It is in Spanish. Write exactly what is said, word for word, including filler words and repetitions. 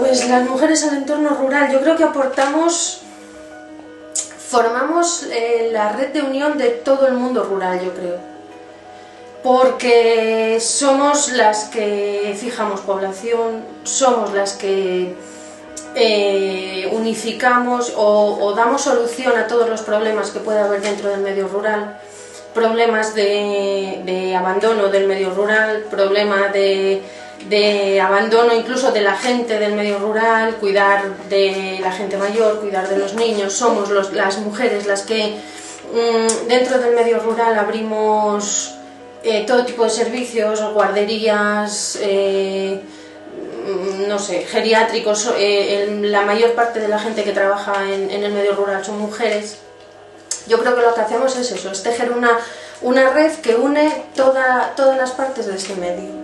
Pues las mujeres al entorno rural, yo creo que aportamos, formamos eh, la red de unión de todo el mundo rural, yo creo. Porque somos las que fijamos población, somos las que eh, unificamos o, o damos solución a todos los problemas que puede haber dentro del medio rural. Problemas de, de abandono del medio rural, problemas de, de abandono incluso de la gente del medio rural, cuidar de la gente mayor, cuidar de los niños. Somos los, las mujeres las que mmm, dentro del medio rural abrimos eh, todo tipo de servicios, guarderías, eh, no sé, geriátricos. Eh, el, la mayor parte de la gente que trabaja en, en el medio rural son mujeres. Yo creo que lo que hacemos es eso, es tejer una, una red que une toda, todas las partes de este medio.